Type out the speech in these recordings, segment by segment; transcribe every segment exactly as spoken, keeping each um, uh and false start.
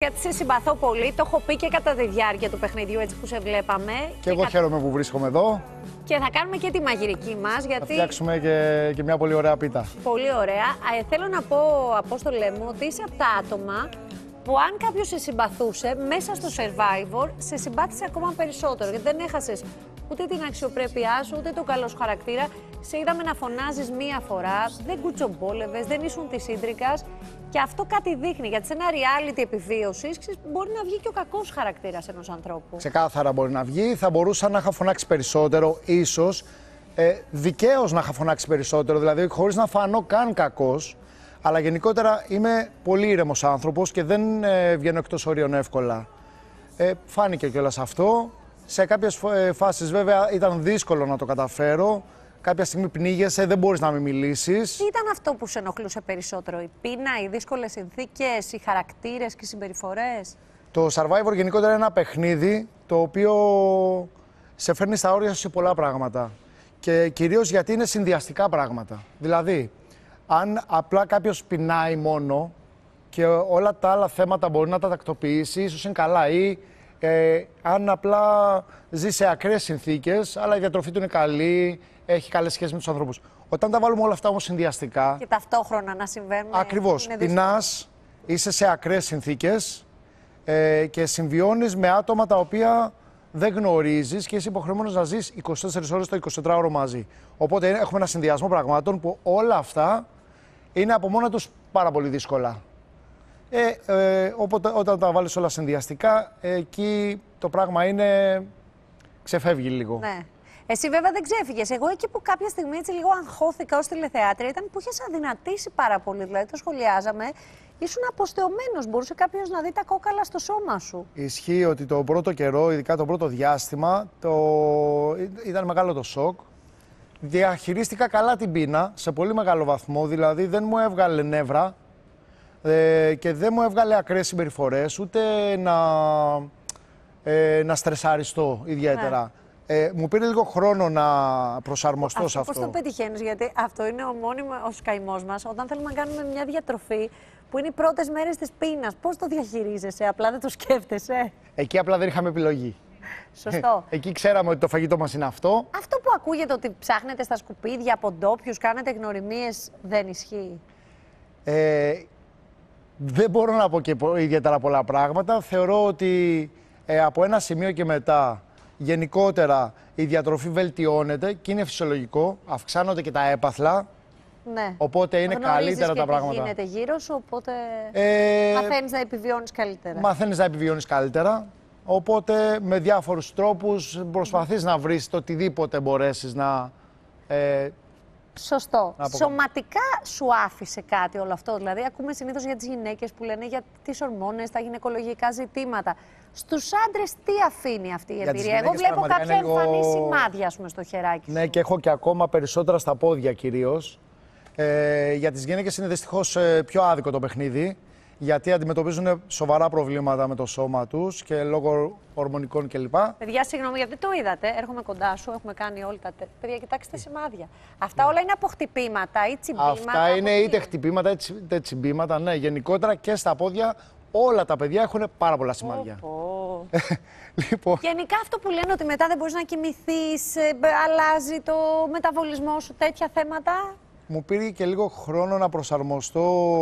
γιατί σε συμπαθώ πολύ. Το έχω πει και κατά τη διάρκεια του παιχνιδιού, έτσι που σε βλέπαμε. Και, και εγώ κα... χαίρομαι που βρίσκομαι εδώ. Και θα κάνουμε και τη μαγειρική μας, γιατί... Θα φτιάξουμε και, και μια πολύ ωραία πίτα. Πολύ ωραία. Ε, θέλω να πω, Απόστολέ μου, ότι είσαι από τα άτομα που αν κάποιος σε συμπαθούσε, μέσα στο Survivor, σε συμπάθησε ακόμα περισσότερο. Γιατί δεν έχασες ούτε την αξιοπρέπειά σου, ούτε τον καλό σου χαρακτήρα. Σε είδαμε να φωνάζεις μία φορά, δεν κουτσομπόλευες, δεν ήσουν της ίντρικας. Και αυτό κάτι δείχνει, γιατί σε ένα reality επιβίωσης μπορεί να βγει και ο κακός χαρακτήρας ενός ανθρώπου. Ξεκάθαρα μπορεί να βγει. Θα μπορούσα να είχα φωνάξει περισσότερο, ίσως. Ε, δικαίως να είχα φωνάξει περισσότερο, δηλαδή χωρίς να φανώ καν κακός. Αλλά γενικότερα είμαι πολύ ήρεμος άνθρωπος και δεν ε, βγαίνω εκτός ορίων εύκολα. Ε, φάνηκε κιόλας αυτό. Σε κάποιες φάσεις βέβαια ήταν δύσκολο να το καταφέρω. Κάποια στιγμή πνίγεσαι, δεν μπορείς να μην μιλήσεις. Τι ήταν αυτό που σε ενοχλούσε περισσότερο, η πείνα, οι δύσκολες συνθήκες, οι χαρακτήρες και οι συμπεριφορές? Το Survivor γενικότερα είναι ένα παιχνίδι το οποίο σε φέρνει στα όρια σου σε πολλά πράγματα. Και κυρίως γιατί είναι συνδυαστικά πράγματα. Δηλαδή, αν απλά κάποιος πεινάει μόνο και όλα τα άλλα θέματα μπορεί να τα τακτοποιήσει, ίσως είναι καλά. Ή ε, αν απλά ζει σε ακραίες συνθήκες, αλλά η διατροφή του είναι καλή, έχει καλές σχέσεις με τους ανθρώπους. Όταν τα βάλουμε όλα αυτά όμως συνδυαστικά. Και ταυτόχρονα να συμβαίνουν. Ακριβώς. Πεινάς, είσαι σε ακραίες συνθήκες ε, και συμβιώνεις με άτομα τα οποία δεν γνωρίζεις και είσαι υποχρεωμένος να ζεις είκοσι τέσσερις ώρες το εικοσιτετράωρο μαζί. Οπότε έχουμε ένα συνδυασμό πραγμάτων που όλα αυτά είναι από μόνα τους πάρα πολύ δύσκολα. Ε, ε, οπότε, όταν τα βάλεις όλα συνδυαστικά, ε, εκεί το πράγμα είναι... ξεφεύγει λίγο. Ναι. Εσύ βέβαια δεν ξέφυγες. Εγώ εκεί που κάποια στιγμή έτσι λίγο αγχώθηκα ως τηλεθεάτρια ήταν που είχες αδυνατήσει πάρα πολύ. Δηλαδή το σχολιάζαμε, ήσουν αποστεωμένος. Μπορούσε κάποιος να δει τα κόκαλα στο σώμα σου. Ισχύει ότι το πρώτο καιρό, ειδικά το πρώτο διάστημα, το... ήταν μεγάλο το σοκ. Διαχειρίστηκα καλά την πείνα, σε πολύ μεγάλο βαθμό, δηλαδή δεν μου έβγαλε νεύρα ε, και δεν μου έβγαλε ακραίες συμπεριφορές, ούτε να, ε, να στρεσαριστώ ιδιαίτερα. Ναι. Ε, μου πήρε λίγο χρόνο να προσαρμοστώ αυτό σε αυτό. Πώς το πετυχαίνεις, γιατί αυτό είναι ο μόνιμος καημός μας, όταν θέλουμε να κάνουμε μια διατροφή που είναι οι πρώτες μέρες της πείνας. Πώς το διαχειρίζεσαι, απλά δεν το σκέφτεσαι? Εκεί απλά δεν είχαμε επιλογή. Σωστό. Εκεί ξέραμε ότι το φαγητό μας είναι αυτό. Αυτό που ακούγεται ότι ψάχνετε στα σκουπίδια από ντόπιους, κάνετε γνωριμίες, δεν ισχύει? Ε, δεν μπορώ να πω και ιδιαίτερα πολλά πράγματα. Θεωρώ ότι ε, από ένα σημείο και μετά γενικότερα η διατροφή βελτιώνεται και είναι φυσιολογικό. Αυξάνονται και τα έπαθλα. Ναι. Οπότε είναι γνωρίζεις καλύτερα και τα τι πράγματα. γίνεται γύρω σου, οπότε ε, μαθαίνεις να επιβιώνεις καλύτερα. Μαθαίνεις να επιβιώνεις καλύτερα. Οπότε με διάφορους τρόπους προσπαθείς να βρεις το οτιδήποτε μπορέσεις να... Ε, Σωστό. να Σωματικά σου άφησε κάτι όλο αυτό? Δηλαδή ακούμε συνήθως για τις γυναίκες που λένε για τις ορμόνες, τα γυναικολογικά ζητήματα. Στους άντρες τι αφήνει αυτή η εμπειρία? Εγώ βλέπω κάποια λίγο... εμφανή σημάδια, ας πούμε, στο χεράκι. Ναι, και έχω και ακόμα περισσότερα στα πόδια κυρίως. Ε, για τις γυναίκες είναι δυστυχώς ε, πιο άδικο το παιχνίδι, γιατί αντιμετωπίζουν σοβαρά προβλήματα με το σώμα τους και λόγω ορμονικών κλπ. Παιδιά, συγγνώμη, γιατί δεν το είδατε. Έρχομαι κοντά σου, έχουμε κάνει όλα τα. Παιδιά, κοιτάξτε σημάδια. Αυτά όλα είναι από χτυπήματα ή τσιμπήματα? Αυτά είναι είτε χτυπήματα είτε τσιμπήματα. Ναι, γενικότερα και στα πόδια όλα τα παιδιά έχουν πάρα πολλά σημάδια. Oh, oh. Λοιπόν. Γενικά αυτό που λένε ότι μετά δεν μπορείς να κοιμηθείς, αλλάζει το μεταβολισμό σου, τέτοια θέματα. Μου πήρε και λίγο χρόνο να προσαρμοστώ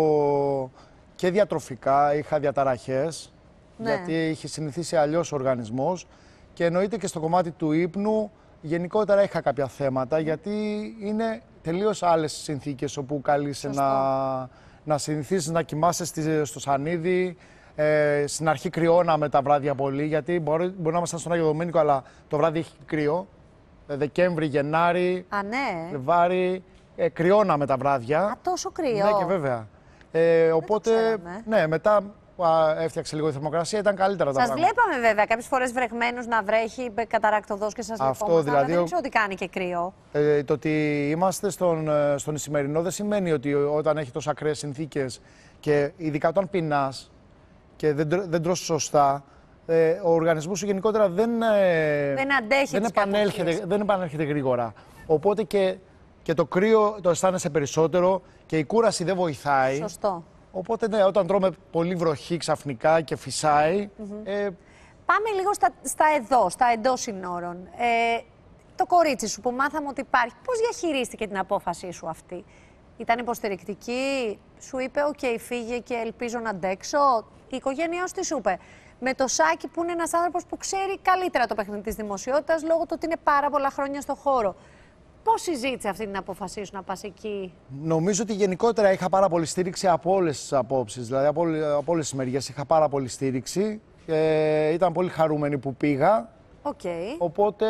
και διατροφικά, είχα διαταραχές, ναι. Γιατί είχε συνηθίσει αλλιώς ο οργανισμός και εννοείται και στο κομμάτι του ύπνου γενικότερα είχα κάποια θέματα, γιατί είναι τελείως άλλες συνθήκες όπου καλείσαι να, να συνηθίσεις να κοιμάσαι στο σανίδι. Ε, στην αρχή κρυώναμε τα βράδια πολύ, γιατί μπορεί, μπορεί να ήμασταν στον Άγιο Δομήνικο, αλλά το βράδυ έχει κρύο. Ε, Δεκέμβρη, Γενάρη, Α, ναι. Φλεβάρη, ε, κρυώναμε τα βράδια. Α, τόσο κρύο? Ναι, και βέβαια. Ε, οπότε, ναι, μετά α, έφτιαξε λίγο η θερμοκρασία, ήταν καλύτερα τα σας πράγματα. Σας βλέπαμε βέβαια κάποιες φορές βρεχμένους να βρέχει, καταρακτοδός και σας Αυτό, δηλαδή, αλλά δεν ξέρω ότι κάνει και κρύο. Ε, το ότι είμαστε στον, στον Ισημερινό δεν σημαίνει ότι όταν έχει τόσο ακραίες συνθήκες και ειδικά όταν πεινάς και δεν, δεν τρως σωστά, ε, ο οργανισμός σου γενικότερα δεν, ε, δεν αντέχει, δεν, επανέλχεται, δεν επανέλχεται γρήγορα. Οπότε και, και το κρύο το αισθάνεσαι περισσότερο και η κούραση δεν βοηθάει. Σωστό. Οπότε, ναι, όταν τρώμε πολύ βροχή ξαφνικά και φυσάει. Mm-hmm. ε, Πάμε λίγο στα, στα εδώ, στα εντός συνόρων. Ε, το κορίτσι σου που μάθαμε ότι υπάρχει, πώς διαχειρίστηκε την απόφασή σου αυτή? Ήταν υποστηρικτική, σου είπε «ΟΚ, okay, φύγε και ελπίζω να αντέξω». Η οικογένειά σου τι σου είπε? Με το Σάκη που είναι ένας άνθρωπος που ξέρει καλύτερα το παιχνίδι της δημοσιότητας λόγω του ότι είναι πάρα πολλά χρόνια στο χώρο. Πώς συζήτησε αυτή την απόφασή σου να πας εκεί? Νομίζω ότι γενικότερα είχα πάρα πολύ στήριξη από όλες τις απόψεις. Δηλαδή από, από όλες τις μεριές είχα πάρα πολύ στήριξη. Ε, ήταν πολύ χαρούμενη που πήγα. Okay. Οπότε.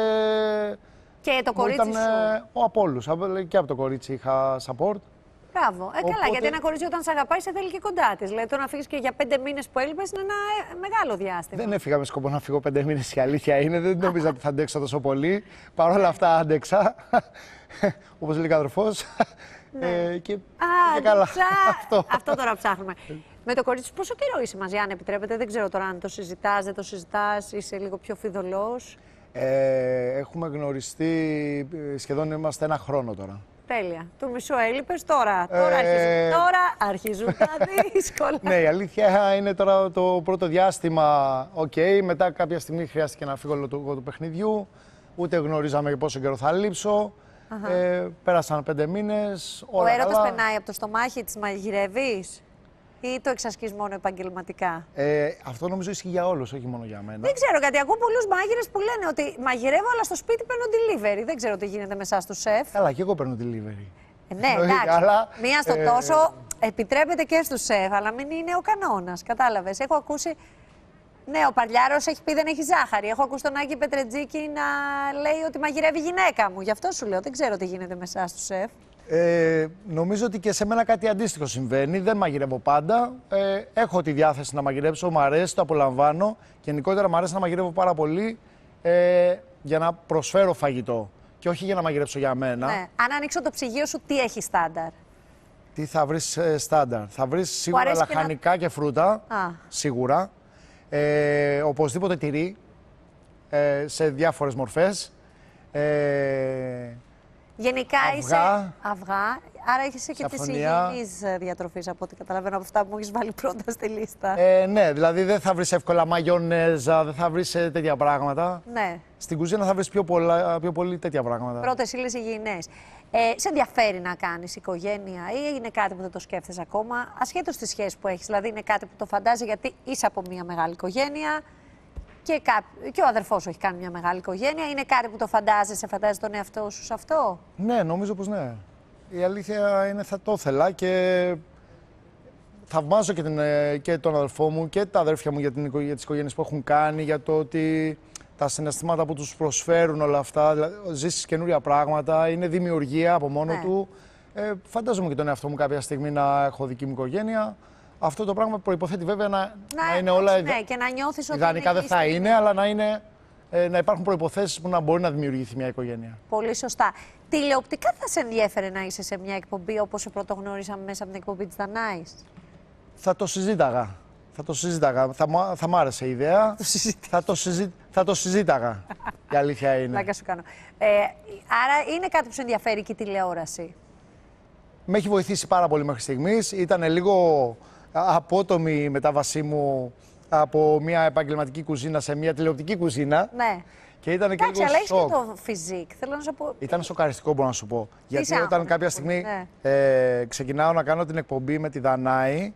Και το κορίτσι ήταν, σου? Ο από όλους. Και από το κορίτσι είχα support. Μπράβο. Ε, Οπότε... Καλά, γιατί ένα κορίτσι όταν σε αγαπάει σε θέλει και κοντά της. Δηλαδή, το να φύγεις και για πέντε μήνες που έλειπες είναι ένα ε, μεγάλο διάστημα. Δεν έφυγα με σκοπό να φύγω πέντε μήνες, η αλήθεια είναι. Δεν νόμιζα ότι θα αντέξω τόσο πολύ. Παρ' όλα αυτά άντεξα. Όπως λέει ο αδερφός. Ναι. Ε, και, Α, και καλά. Αυτό. Αυτό τώρα ψάχνουμε. Με το κορίτσι σου πόσο καιρό είσαι μαζί, αν επιτρέπετε? Δεν ξέρω τώρα αν το συζητάς, δεν το συζητάς, είσαι λίγο πιο φιδωλός. Ε, έχουμε γνωριστεί, σχεδόν είμαστε ένα χρόνο τώρα. Τέλεια. Του μισό έλειπες τώρα. Τώρα, ε... αρχίζουν, τώρα αρχίζουν τα δύσκολα. Ναι, η αλήθεια είναι τώρα το πρώτο διάστημα, οκ. Okay, μετά κάποια στιγμή χρειάστηκε να φύγω λόγω του παιχνιδιού. Ούτε γνωρίζαμε πόσο καιρό θα λείψω. Ε, πέρασαν πέντε μήνες. Ο έρωτας περνάει από το στομάχι, της μαγειρεύεις? Ή το εξασκείς μόνο επαγγελματικά? Ε, αυτό νομίζω ισχύει για όλους, όχι μόνο για μένα. Δεν ξέρω, γιατί ακούω πολλούς μάγειρες που λένε ότι μαγειρεύω, αλλά στο σπίτι παίρνω delivery. Δεν ξέρω τι γίνεται με εσάς του σεφ. Καλά, και εγώ παίρνω delivery. Ε, ναι, εντάξει. Αλλά, μία στο ε... τόσο επιτρέπεται και στους σεφ, αλλά μην είναι ο κανόνας. Κατάλαβες. Έχω ακούσει. Ναι, ο Παλιάρος έχει πει δεν έχει ζάχαρη. Έχω ακούσει τον Άκη Πετρετζίκη να λέει ότι μαγειρεύει η γυναίκα μου. Γι' αυτό σου λέω. Δεν ξέρω τι γίνεται με εσάς του σεφ. Ε, νομίζω ότι και σε μένα κάτι αντίστοιχο συμβαίνει. Δεν μαγειρεύω πάντα. Ε, έχω τη διάθεση να μαγειρέψω, μου αρέσει, το απολαμβάνω. Γενικότερα μου αρέσει να μαγειρεύω πάρα πολύ ε, για να προσφέρω φαγητό και όχι για να μαγειρέψω για μένα. Ναι. Αν ανοίξω το ψυγείο σου, τι έχει στάνταρ? Τι θα βρεις ε, στάνταρ? Θα βρεις σίγουρα λαχανικά και, να... και φρούτα. Α. Σίγουρα. Ε, οπωσδήποτε τυρί ε, σε διάφορες μορφές. Ε, Γενικά αυγά, είσαι αυγά, άρα έχεις και τη υγιεινής διατροφής από ό,τι καταλαβαίνω από αυτά που μου έχεις βάλει πρώτα στη λίστα. Ε, ναι, δηλαδή δεν θα βρεις εύκολα μαγιονέζα, δεν θα βρεις τέτοια πράγματα. Ναι. Στην κουζίνα θα βρεις πιο, πολλά, πιο πολύ τέτοια πράγματα. Πρώτες ύλες υγιεινές. Ε, σε ενδιαφέρει να κάνεις οικογένεια ή είναι κάτι που δεν το σκέφτεσαι ακόμα, ασχέτως της σχέσης που έχεις? Δηλαδή είναι κάτι που το φαντάζει γιατί είσαι από μια μεγάλη οικογένεια και, κά... και ο αδερφός σου έχει κάνει μια μεγάλη οικογένεια. Είναι κάτι που το φαντάζεσαι, φαντάζεσαι τον εαυτό σου σε αυτό? Ναι, νομίζω πως ναι. Η αλήθεια είναι θα το ήθελα και θαυμάζω και, την, και τον αδερφό μου και τα αδέρφια μου για, την, για τις οικογένειες που έχουν κάνει, για το ότι τα συναισθήματα που τους προσφέρουν όλα αυτά, δηλαδή, ζήσεις καινούρια πράγματα, είναι δημιουργία από μόνο ναι. του. Ε, φαντάζομαι και τον εαυτό μου κάποια στιγμή να έχω δική μου οικογένεια. Αυτό το πράγμα προϋποθέτει βέβαια να, να, να είναι όλα ναι, και να νιώθεις ότι ιδανικά δεν θα είναι, αλλά να, είναι, ε, να υπάρχουν προϋποθέσεις που να μπορεί να δημιουργηθεί μια οικογένεια. Πολύ σωστά. Τηλεοπτικά θα σε ενδιέφερε να είσαι σε μια εκπομπή όπως σε πρωτογνώρισαμε μέσα από την εκπομπή της Δανάης? Θα το συζήταγα. Θα το συζήταγα. Θα, θα μ' άρεσε η ιδέα. θα, το συζή... θα το συζήταγα. Η αλήθεια είναι. Λάκα σου κάνω. Ε, άρα είναι κάτι που σε ενδιαφέρει και η τηλεόραση? Με έχει βοηθήσει πάρα πολύ μέχρι στιγμής. Ήταν λίγο απότομη η μετάβασή μου από μια επαγγελματική κουζίνα σε μια τηλεοπτική κουζίνα. Ναι. Και ήταν και Κάτσε, λίγο αλλά έχεις σοκ. και το φυσικ. Θέλω να σου πω. Ήταν σοκαριστικό, μπορώ να σου πω. Γιατί άνθρωπο, όταν κάποια στιγμή ναι. ε, ξεκινάω να κάνω την εκπομπή με τη Δανάη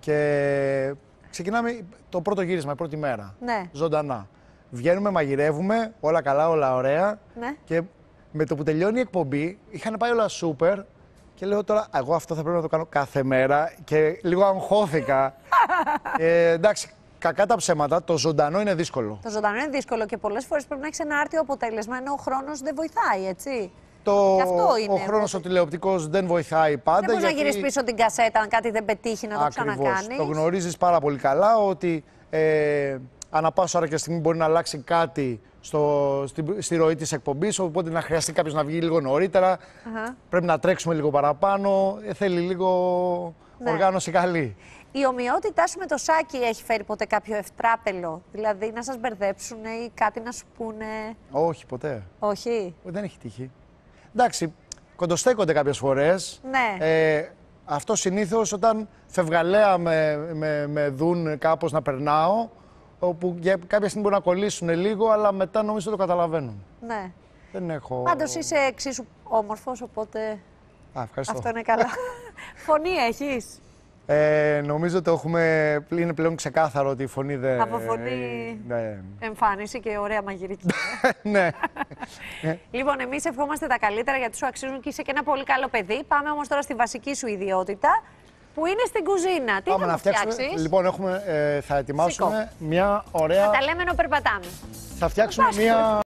και ξεκινάμε το πρώτο γύρισμα, η πρώτη μέρα. Ναι. Ζωντανά. Βγαίνουμε, μαγειρεύουμε, όλα καλά, όλα ωραία. Ναι. Και με το που τελειώνει η εκπομπή, είχαν πάει όλα σούπερ. Και λέω τώρα, εγώ αυτό θα πρέπει να το κάνω κάθε μέρα και λίγο αγχώθηκα. ε, εντάξει, κακά τα ψέματα, το ζωντανό είναι δύσκολο. Το ζωντανό είναι δύσκολο και πολλές φορές πρέπει να έχεις ένα άρτιο αποτέλεσμα, ενώ ο χρόνος δεν βοηθάει, έτσι. Το... αυτό είναι. Ο χρόνος ο τηλεοπτικός δεν βοηθάει πάντα. Δεν μπορείς γιατί... να γυρίσεις πίσω την κασέτα αν κάτι δεν πετύχει να το Ακριβώς. ξανακάνεις. Το γνωρίζεις πάρα πολύ καλά ότι ε, ανά πάσα ώρα και στιγμή μπορεί να αλλάξει κάτι στο, στη, στη ροή της εκπομπής, οπότε να χρειαστεί κάποιος να βγει λίγο νωρίτερα. Uh-huh. Πρέπει να τρέξουμε λίγο παραπάνω. Ε, θέλει λίγο ναι. οργάνωση καλή. Η ομοιότητά σου με το Σάκη έχει φέρει ποτέ κάποιο ευτράπελο? Δηλαδή να σας μπερδέψουν ή κάτι να σου πούνε? Όχι, ποτέ. Όχι. Δεν έχει τύχει. Εντάξει, κοντοστέκονται κάποιες φορές. Ναι. Ε, Αυτό συνήθως όταν φευγαλέα με, με, με δουν κάπως να περνάω, όπου για κάποια στιγμή μπορούν να κολλήσουν λίγο, αλλά μετά νομίζω το καταλαβαίνουν. Ναι. Δεν έχω... Πάντως είσαι εξίσου όμορφος, οπότε Α, ευχαριστώ. αυτό είναι καλά. Φωνή έχεις? Ε, νομίζω ότι έχουμε, είναι πλέον ξεκάθαρο ότι η φωνή δεν... Από φωνή ναι. εμφάνιση και ωραία μαγειρική. Ναι. Λοιπόν, εμείς ευχόμαστε τα καλύτερα γιατί σου αξίζουν και είσαι και ένα πολύ καλό παιδί. Πάμε όμως τώρα στη βασική σου ιδιότητα, που είναι στην κουζίνα. Τι Πάμε θα να μου φτιάξουμε. φτιάξεις? Λοιπόν, έχουμε, ε, θα ετοιμάσουμε μια ωραία... Θα τα λέμε ενώ περπατάμε. Θα φτιάξουμε μια...